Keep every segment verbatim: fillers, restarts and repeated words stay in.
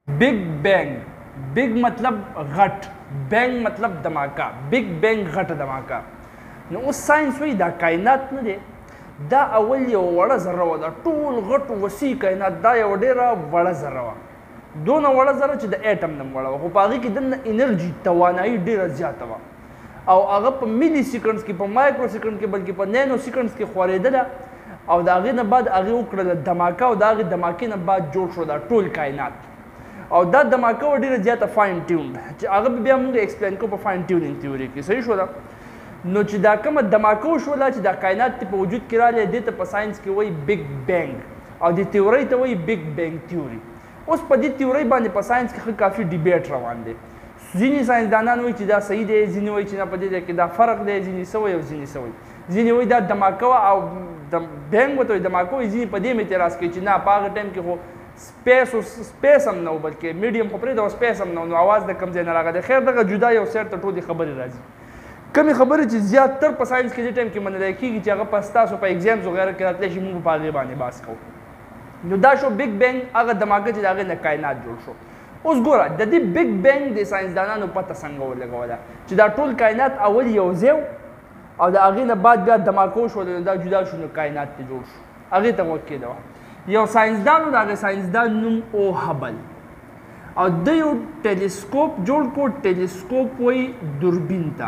Big bang, big मतलब غټ، بینگ مطلب دماکه، बिग بینگ غټه دماکه. نو اوس ساينس وایي دا کائنات نه دی، دا اول یو وړه ذره وه، دا ټول غټ وسیع کائنات دا یو ډېره وړه ذره وه، دونه وړه ذره چې د ایټم نه هم وړه وه، خو په هغې کې دننه انرژي توانایي ډېره زیاته وه او هغه په ملي سیکنډز کې، په مایکرو سیکنډ کې، بلکې په نینو سیکنډز کې خورېدله او د هغې نه بعد هغې وکړله دماکه او د هغې دماکې نه بعد جوړ شو دا ټول کائنات. او دا دماکه وه ډېره زیاته فاین ټیونډ چې هغه به بیا موږ ایکسپلین کوو په فاین ټیونینګ تیوري کې. صحیح شوله؟ نو چې دا کومه دماکه وشوله چې دا کائنات په وجود کې راغلی، دې ته په ساینس کې وایي بګ بینګ او دې تیورۍ ته وایي بګ بینګ تیوري. اوس په دې تیورۍ باندې په ساینس کې ښه کافي ډیبیټ روان دی. ځینې ساینسدانان وایي چې دا صحیح دی، ځینې وایي چې نه په دې ځای کې دا فرق دی، ځینې څه وایي او ځینې څه وایي. ځینې وایي دا دماکه وه او بینګ ورته وایي دماکه وایي، ځینې په دې هم اعتراض کوي چې نه په هغه ټایم کې خو سپیس او سپیس هم نه و، بلکې میډیم خو پرېږده او سپیس هم نه و، نو اواز د کوم ځای نه راغلی. خیر دغه جدا یو سایډ ته ټولې خبرې راځي. کمې خبرې چې زیاتتر په ساینس کې دې ټایم کې منلی کېږي چې هغه په ستاسو په ایګزامز وغیره کې راتلی شي، موږ په هغې باندې بحث کوو. نو دا شو بګ بینګ، هغه دماغه چې د هغې نه کائنات جوړ شو. اوس ګوره د دې بګ بینګ د ساینسدانانو پته څنګه ولګوله چې دا ټول کائنات اول یو ځای او د هغې نه بعد بیا دماکه وشوله، نو دا جدا شو، نو کائنات ته جوړ شو. هغې ته غوږ کېدوه. یو ساینسدان و، د هغې ساینسدان نوم او هبل، او ده یو ټیلیسکوپ جوړ کړو، ټیلیسکوپ وایي دوربین ته.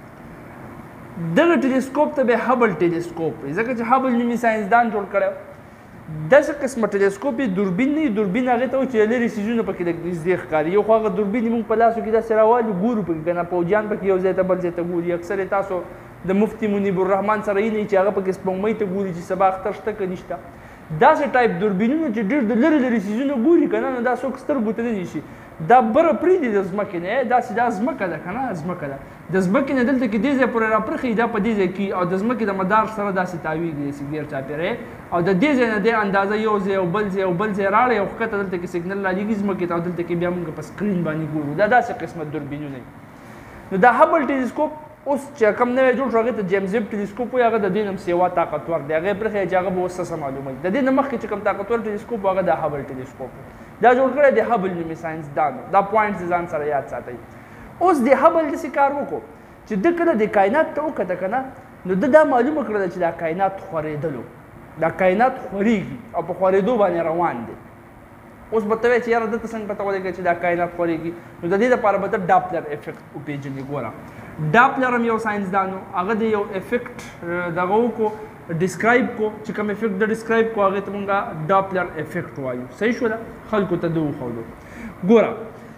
دغه ټیلیسکوپ ته به هبل ټیلیسکوپ وایي، ځکه چې هبل نومي ساینسدان جوړ کړی. داسې قسمه ټیلیسکوپ یې دوربین نه وي، دوربین هغې ته وایي چې لرې څیزونه پکې لږ نږدې ښکاري. یو خو هغه دوربین یې مونږ په لاسو کې داسې راوالو ګورو پکې که نه، پوجیان پکې یو ځای ته بل ځای ته ګوري. اکثر یې تاسو د مفتي منیب الرحمن سره یې نه چې هغه پکې سپوږمۍ ته ګوري چې سبا اختر شته که نشته. داسې ټایپ دوربینونه چې ډېر د لرې لرې څیزونه ګوري که نه، نو دا څوک سترګو ته نه نیسي. دا بره پرېږدي د ځمکې نه، داسې دا ځمکه ده که نه، ځمکه ده، د ځمکې نه دلته کې دې ځای پورې راپرخي، دا په دې ځای کې او د ځمکې د مدار سره داسې تاویږي داسې ګیر چاپېره، او د دې ځای نه دې اندازه یو ځای او بل ځای او بل ځای راړی او ښکته دلته کې سګنل رالېږي ځمکې ته او دلته کې بیا موږ په سکرین باندې ګورو. دا داسې قسمه دوربینونه دي. نو دا هبل ټیلیسکوپ اوس چې کوم نوی جوړ شو هغې ته جیمز ویب ټیلیسکوپ وایي، هغه د دې نه هم سیوا طاقتور دی. هغې پرېښی چې هغه به اوس څه معلوموي. د دې نه مخکې چې کوم طاقتور ټیلیسکوپ و هغه د هبل ټیلیسکوپ و. دا جوړ کړی د هبل نومي ساینسدان و. دا پوینټس ځان سره یاد ساتئ. اوس د هبل داسې کار وکړو چې ده کله د کائنات ته وکته که نه، نو ده دا معلومه کړله چې دا کائنات خورېدلو، دا کائنات خورېږي او په خورېدو باندې روان دی. اوس به ته وایې چې یاره دلته څنګه پته ولګېږي چې دا کائنات خورېږي، نو د دې دپاره به ته ډاپلر افیکټ وپېژنې. ګوره ډاپلر هم یو ساینسدان و، هغه د یو افیکټ دغه وکړو، ډسکرایب کو، چې کوم افیکټ د ډسکرایب کو هغې ته مونږ ډاپلر افیکټ وایو. صحیح شوله؟ خلکو ته ده وښودو. ګوره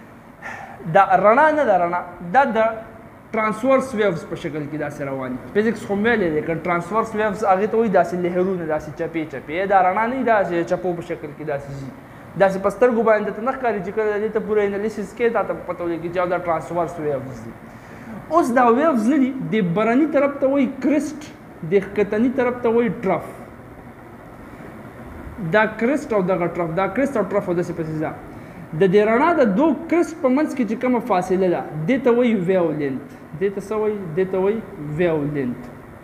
دا رڼا نه ده، رڼا دا د ټرانسورس ویوز په شکل کې داسې روان دي. فزیکس خو ویلی دی که ټرانسورس ویوز هغې ته وایي داسې لهرونه، داسې چپې چپې. دا رڼا نه وي، داسې چپو په شکل کې داسې ځي، داسې په سترګو باندې درته نه ښکاري چې کله دې ته پوره انالیسس کې تا ته پته ولګي چې دا ټرانسورس ویوز دي. اوس دا ویوز نه دي، د برني طرف ته وایي کرسټ، د ښکتني طرف ته وایي ټرف. دا کرسټ او دغه ټرف، دا کرسټ او ټرف او داسې پسې ځه. د دې رڼا د دو کرسټ په منځ کې چې کومه فاصله ده دې ته وایي ویو لینت. دې ته څه وایي؟ دې ته وایي ویو لینت.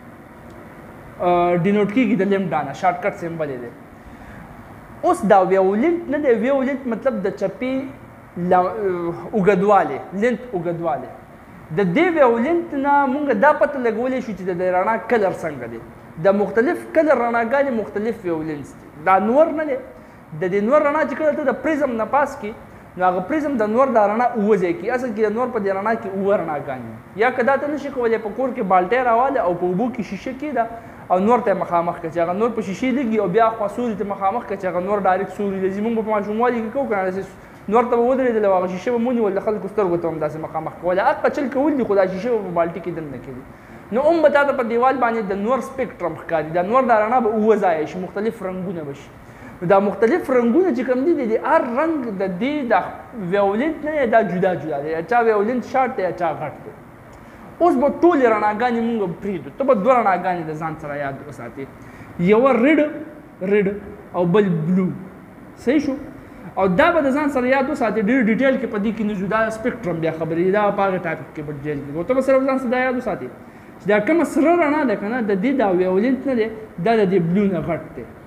ډینوټ کېږي د لیمډا نه، شارټکټ سمبل یې دی. اوس دا ویو لینت نه دی، ویو لینت مطلب د چپې اوږدوالی، لینت اوږدوالی. د دې ویولنت نه مونږ دا پته لګولی شو چې د دې رڼا کلر څنګه دی. د مختلف کلر رڼاګانې مختلف ویولنس دي. دا نور نه دی، د دې نور رڼا چې کله ته د پریزم نه پاس کړي نو هغه پریزم د نور دا رڼا اووه ځای کړي. اصل کې د نور په دې رڼا کې اووه رڼاګانې، یا که دا ته نشي کولی په کور کې بالټۍ راواله او په اوبو کې شیشه کېږده او نور ته یې مخامخ کړه چې هغه نور په شیشې لګي او بیا خوا سوري ته مخامخ کړه چې هغه نور ډایرکټ سوري لځي. مونږ به په ماشوموالي کې کوو که نه نور ته به ودرېدل او هغه شیشه به مونیول، د خلکو سترګو ته هم داسې مخامخ کوله. حقه چل کول دي خو دا شیشه به په بالټي کې دننه کړي. نو هم به تا ته په دیوال باندې د نور سپیکټرم ښکاري. دا نور دا رڼا به اووه ځایه شي، مختلف رنګونه به شي. نو دا مختلف رنګونه چې کوم دي د هر رنګ د دې د ویولنت نه دا جدا جدا دی. چا ویولنت شارټ دی، چا غټ دی. اوس به ټولې رڼاګانې مونږ پرېږدو. ته به دوه رڼاګانې د ځان سره یاد وساتې، یوه ریډ ریډ او بل بلو. صحیح شو؟ او دا به د ځان سره یاد وساتې، ډېر ډیټیل کې په دې کې نه ځو، دا سپیکټرم بیا خبرې دي، دا په هغې ټاپک کې به ډیټیل کې. ته به صرف ځان سره دا یاد وساتې چې دا کومه سره رڼا ده که نه، د دې دا ویولنت نه دی، دا د دې بلو نه غټ دی.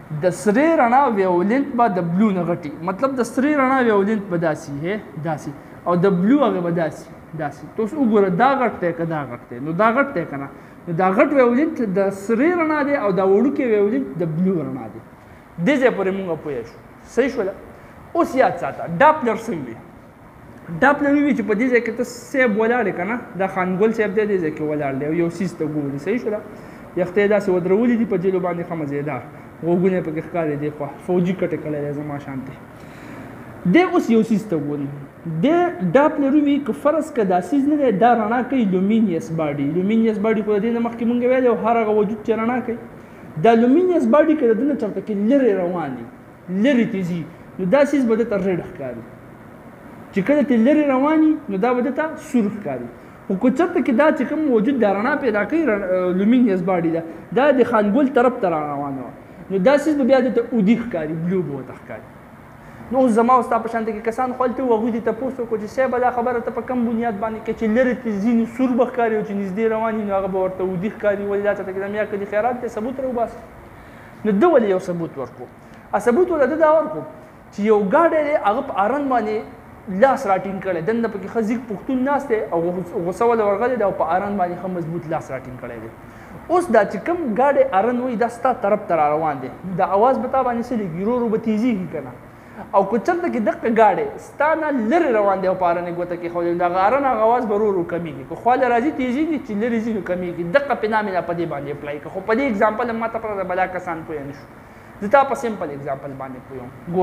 د سرې رڼا ویولنت به د بلو نه غټي مطلب د سرې رڼا ویولنت به داسې هې داسې او د بلو هغه به داسې داسې ته اوس وګوره دا غټ دی که دا غټ دی نو دا غټ دی که نه نو دا غټ ویولنت د سرې رڼا دی او دا وړوکی ویولنت د بلو رڼا دی دې ځای پورې مونږ پوه شو صحیح شوله اوس یاد ساته ډاپلر څه وي ډاپلر وي چې په دې ځای کې ته صاحب ولاړ یې که نه دا خانګل صاحب دی دې ځای کې ولاړ دی او یو څیز ته ګوري صحیح شوله یخته یې داسې ودرولي دي په جلو باندې ښه مزېدار غوږونه یې پکې ښکاري دی خوا فوجي کټې کړی دی زما شانتې دی اوس یو څیز ته ګوري دی ډاپلر وي که فرض که دا څیز نه دی دا رڼا کوي لومینیس باډي لومینیس باډي خو د دې نه مخکې مونږ ویلی او هر هغه وجود چې رڼا کوي دا لومینیس باډي که د ده نه چېرته کې لرې روان دي لرې ته ځي نو دا څیز به ده ته ریډ ښکاري چې کله ته لرې روان وي نو دا به ده ته سور ښکاري خو که چېرته کې دا چې کوم وجود دا رڼا پیدا کوي لومینیس باډي ده دا د خانګل طرف ته را روانه وه نو دا څیز به بیا د ته اودي ښکاري بلو به ورته ښکاري نو اوس زما او ستا په شانته کې کسان خو هلته وو هغوی دې تپوس وکړو چې صاحبه دا خبره ته په کم بنیاد باندې کوې چې لرې ته ځي نو سور به ښکاري او چې نږدې روان وي نو هغه به ورته اودي ښکاري ولې دا چاته کېدم یا که دې خیرات دی ثبوت راوباسه نو ده ولې یو ثبوت ورکړو ثبوت ولې ده دا ورکړو چې یو ګاډی دی هغه په ارن باندې لاس راټینګ کړی دننه پکې ښه ځیږ پښتون ناست دی او غوسه ولې ورغلی دی او په ارن باندې ښه مضبوط لاس راټینګ کړی دی اوس دا چې کوم ګاډی ارن وایي دا ستا طرف ته را روان دی دا اواز به تا باندې څه لګي ورو ورو به تیزېږي که نه او که چېرته کې دقه ګاډی ستا نه لرې روان دی او په ارن یې ګوته کېښودی نو دغه ارن هغه اواز به ورو ورو کمیږي که خواله راځي تیزېږي چې لرې ځي نو کمیږي دقه پې نامې نه په دې باندې اپلای کړه خو په دې اګزامپل هم ما ته پرته بلا کسان پوه نه شو زه تا په سمپل اګزامپل باندې پوه یم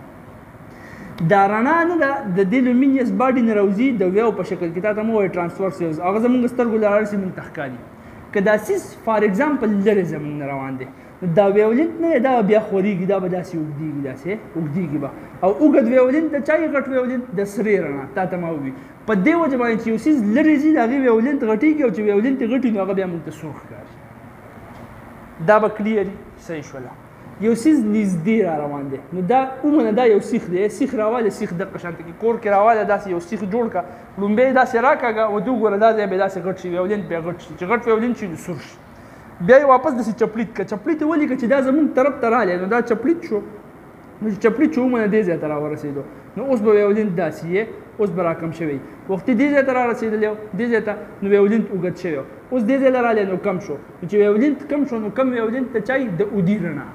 ګوره دا رڼا نه ده د دې لومینیس باډي نه راوځي د ویو په شکل کې تا ته مو وایي ټرانسفرس ویوز هغه زموږ سترګو له لارې مونږ ته ښکاري که دا څیز فار اګزامپل لرې زموږ نه روان دی نو دا ویولنت نه دی دا به بیا خورېږي دا به داسې اوږدېږي داسې اوږدېږي به او اوږد ویولنت د چا یې غټ ویولنت د سرې رڼا تا ته ما ووي په دې وجه باندې چې یو څیز لرې ځي د هغې ویولنت غټېږي او چې ویولنت یې غټي نو هغه بیا مونږ ته سور ښکاري دا به کلیري صحیح شوله یو څیز نږدې را روان دی نو دا عموماً دا یو سیخ دی سیخ راواله سیخ دقه شانته کې کور کې راواله داسې یو سیخ جوړ کړه لومبی یې داسې راکاږه او ده وګوره دا ځای به داسې غټ شي ویولنت بیا غټ شي چې غټ ویولنت شي نو سور شي بیا یې واپس داسې چپلیت کړه چپلیت یې ولیکه چې دا زموږ طرف ته رالی نو دا چپلیت شو نو چې چپلیت شو عموماً دې ځای ته راورسېدو نو اوس به ویولنت داسې یې اوس به راکم شوی وختي دې ځای ته رارسېدلی و دې ځای ته نو ویولنت اوږد شوی اوس دې ځای له رالی نو کم شو نو چې ویولنت کم شو نو کم ویولنت ته چای د اودي رڼا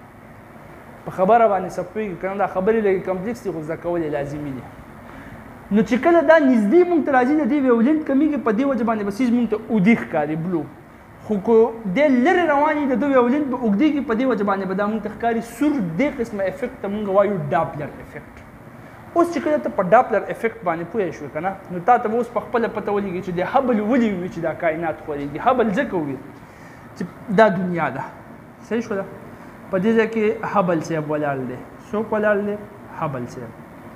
په خبره باندې څه پوهېږي که نه دا خبرې لږې کمپلیکس دي خو زده کول یې لازمي دي نو چې کله دا نږدې مونږ ته راځي د دې ویولنت کمیږي په دې وجه باندې به څیز مونږ ته اودي ښکاري بلو خو که دې لرې روان وي د ده ویولنت به اوږدېږي په دې وجه باندې به دا مونږ ته ښکاري سور دې قسمه افیکټ ته مونږ وایو ډاپلر افیکټ اوس چې کله ته په ډاپلر افیکټ باندې پوه شوې که نه نو تا ته به اوس په خپله پته ولګي چې د هبل ولې وي چې دا کائنات خورېږي هبل ځکه وي چې دا دنیا ده صحیح شوله په دې ځای کې هبل صاحب ولاړ دی څوک ولاړ دی هبل صاحب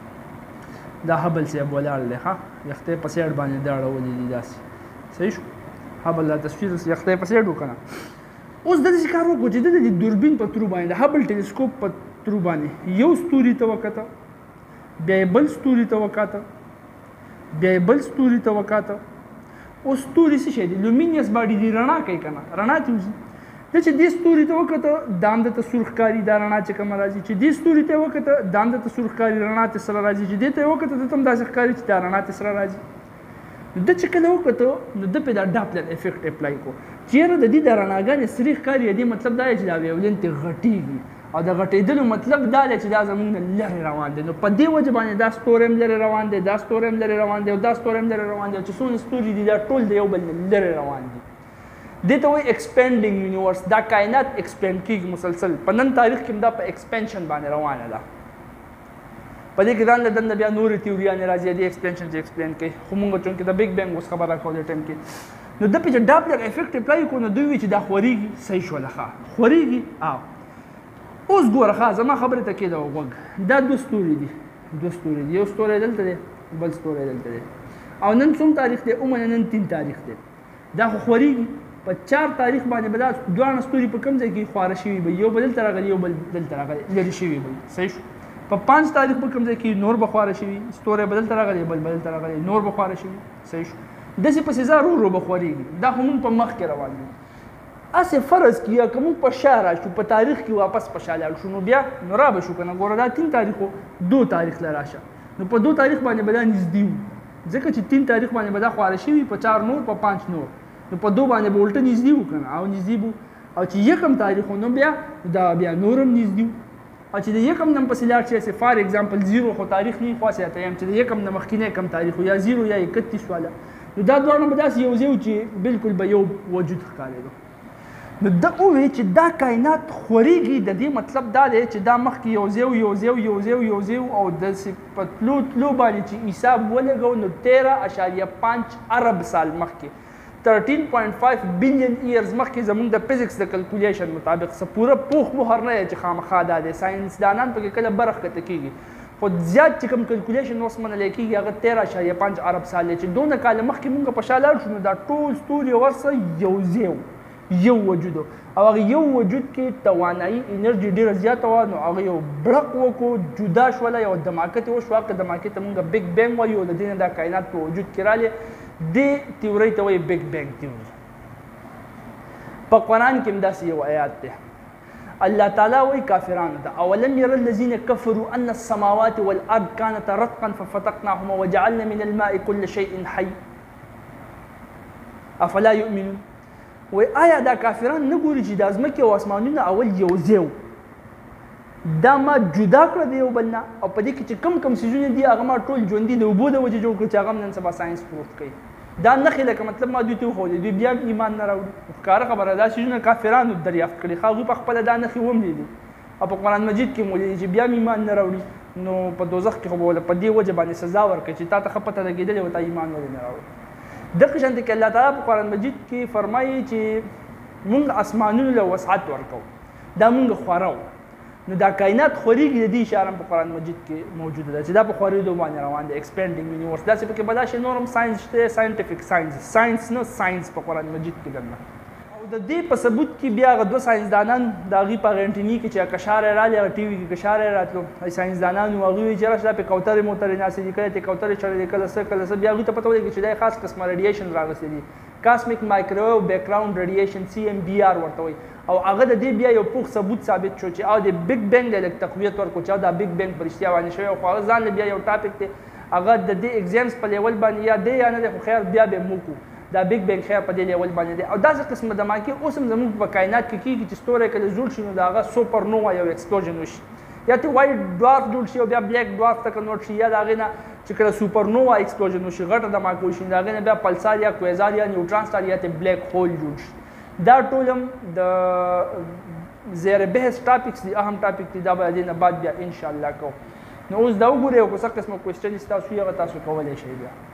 دا هبل صاحب ولاړ دی ښه یختې په سایډ باندې دا اړولې دي داسې صحیح شو هبل دا تصویر یختې په سایډ وکړه اوس داسې کار وکړو چې د دې دوربین په ترو باندې د هبل ټیلیسکوپ په ترو باندې یو ستوري ته وکته بیا یې بل ستوري ته وکاته بیا یې بل ستوري ته وکاته اوس ستوري څه شی دی لومینیس باډي دی رڼا کوي که نه رڼا ته وځي ته چې دې ستوري ته وکته دا هم درته سور ښکاري دا رڼا چې کومه راځي چې دې ستوري ته وکته دا هم درته سور ښکاري رڼا ترې سره راځي چې دې ته یې وکته درته هم داسې ښکاري چې دا رڼا ترې سره راځي نو ده چې کله وکته نو ده پرې دا ډاپلر افیکټ اپلای کړو چې یاره د دې دا رڼاګانې سرې ښکاري دې مطلب دا دی چې دا ویولنت یې غټېږي او د غټېدلو مطلب دا دی چې دا زموږ نه لرې روان دی نو په دې وجه باندې دا ستوری هم لرې روان دی دا ستوری هم لرې روان دی او دا ستوری هم لرې روان دی او چې څومره ستوري دي دا ټول د یو بل نه لرې روان دي دې ته وایي ایکسپینډینګ یونیورس دا کائنات ایکسپینډ کېږي مسلسل په نن تاریخ کې هم دا په ایکسپینشن باندې روانه ده په دې کې ځان له دنده بیا نورې تیوریانې راځي دې ایکسپینشن چې ایکسپلین کوي خو مونږ چونکې د بګ بینګ اوس خبره کوو دې ټایم کې نو ده پې چې ډاپلر افیکټ اپلای کړو نو دوی وایي چې دا خورېږي صحیح شوله ښه خورېږي او اوس ګوره ښه زما خبرې ته کېده غوږ دا دوه ستوري دي دوه ستوري دي یو ستوری دلته دی بل ستوری دلته دی او نن څوم تاریخ دی عموماً نن تین تاریخ دی دا خو خورېږي په چار تاریخ باندې به دا دواړه ستوري په کوم ځای کې خواره شوي به یو به دلته راغلي یو بل دلته راغلی لرې شوي به صحیح شو په پنځ تاریخ په کوم ځای کې نور به خواره شوي ستوری به دلته راغلی بل به دلته راغلی نور به خواره شوي صحیح شو داسې پسې ځه ورو ورو به خورېږي دا خو مونږ په مخ کې روان دي اسې فرض کړه که موږ په شا راشو په تاریخ کې واپس په شا لاړ شو نو بیا نو را به شو که نه ګوره دا تین تاریخ دو تاریخ له راشه نو په دو تاریخ باندې به دا نږدې وو ځکه چې تین تاریخ باندې به دا خواره شوي په چار نور په پانچ نور نو په دو باندې به الټه نږدې وو که نه او نږدې وو او چې یکم تاریخ نو بیا دا بیا نورم نږدې وو او چې د یکم نه پسې لاړ شي فار ایگزامپل زیرو خو تاریخ نه خو ساته یم چې د یکم نه مخکینه کم تاریخ یا زیرو یا اکتیس والا نو دا دواړه به داسې یو ځای و چې بالکل به یو وجود ښکارېدو نو ده وویل چې دا کائنات خورېږي د دې مطلب دا دی چې دا مخکې یو ځای یو ځای یو ځای یو ځای او داسې په تلو تلو باندې چې حساب ولګو نو تیرہ اشاریه پانچ ارب سال مخکې تھرٹین پوائنٹ فائیو بلین ایئرز مخکې زموږ د فزکس د کلکولیشن مطابق څه پوره پوخ مهر نه دی چې خامخا دا دی ساینسدانان پکې کله برخ کته کېږي خو زیات چې کوم کلکولیشن اوس منلی کېږي هغه تیرہ اشاریه پانچ ارب سال دی چې دونه کاله مخکې مونږ په شا لاړ شو نو دا ټول ستوري ورسره یو ځای یو وجود او هغه یو وجود کې توانایي انرژي ډېره زیاته وه نو هغه یو برق وکړو جدا شوله یو دماکت یې وشوه هغه دماکت ته مونږ بیگ بینګ وایو د دې نه دا کائنات په وجود کې رالې دې تیورۍ ته وایي بیگ بینګ تیوري په قرآن کې هم داسې یو آیات دی الله تعالی وایي کافرانو ته اولم یر الذین کفروا ان السماوات والارض كانتا رتقا ففتقناهما وجعلنا من الماء كل شيء حي افلا یؤمنون وای آیا دا کافران نه ګوري چې د ځمکې او اسمانونه اول یو ځای دا ما جدا کړه د یو بل نه او په دې کې چې کم کم څیزونه دي هغه ما ټول ژوندي د اوبو د وجې جوړ کړي چې هغه هم نن سبا ساینس پروف کوي دا نښې لکه مطلب ما دوی ته وښودې دوی بیا ایمان نه راوړي ښکاره خبره دا څیزونه کافرانو دریافت کړي خو هغوی په خپله دا نښې وم لیدي او په قرآن مجید کې مو لیدي چې بیا هم ایمان نه راوړي نو په دوزخ کې خو به په دې وجه باندې سزا ورکړي چې تا ته ښه پته لګېدلې وه تا ایمان ولې نه راوړي دغه شانته کې الله تعالی په قرآن مجید کې فرمایي چې موږ اسمانونو له وسعت ورکوو دا موږ خوارو نو دا کائنات خورېږي د دې اشاره په قرآن مجید کې موجوده ده چې دا په خورېدو باندې روان دی ایکسپینډینګ یونیورس داسې پکې به دا شی نور هم ساینس شته ساینټیفیک ساینس ساینس نه ساینس په قرآن مجید کې درنه او د دې په ثبوت کې بیا هغه دوه ساینسدانان د هغوی په هغه انټیني کې چې کشاری راغلی هغه ټي وي کې کشاری راتلو ساینسدانان وو هغوی وایي چې راشه دا پې کوترې موترې ناستې دي کله یې کوترې چړې دي کله څه کله څه بیا هغوی ته پته ولګي چې دا خاص قسمه ریډیشن راغلی دي کاسمیک مایکروویو بیکګراوند ریډیشن سی ام بی آر ورته وایي او هغه د دې بیا یو پوخ ثبوت ثابت شو چې او د بیگ بینګ له لږ تقویت ورکړو چې دا بیگ بینګ په رښتیا باندې شوی خو هغه ځان له بیا یو ټاپک دی هغه د دې ایگزامس په لیول باندې یا دی یا نه دی خو خیر بیا به موږ وکړو دا بیگ بینګ خیر په دې لیول باندې دی او داسې قسمه دماکې اوس هم زموږ په کائنات کې کېږي چې ستوری کله جوړ شي نو د هغه سوپر نووا یو ایکسپلوژن وشي یا ته وایټ ډوارف جوړ شي او بیا بلیک ډوارف ته کنورټ شي یا د هغې نه چې کله سوپر نووا ایکسپلوژن وشي غټه دماکه وشي د هغې نه بیا پلسار یا کویزار یا نیوټران سټار یا ته بلیک هول جوړ شي دا ټول هم د زیر بحث ټاپکس دي اهم ټاپک دي دا به د دې نه بعد بیا انشاءالله کوو نو اوس دا وګورئ او که څه قسمه کوېسچن ستاسو وي هغه تاسو کولی شئ بیا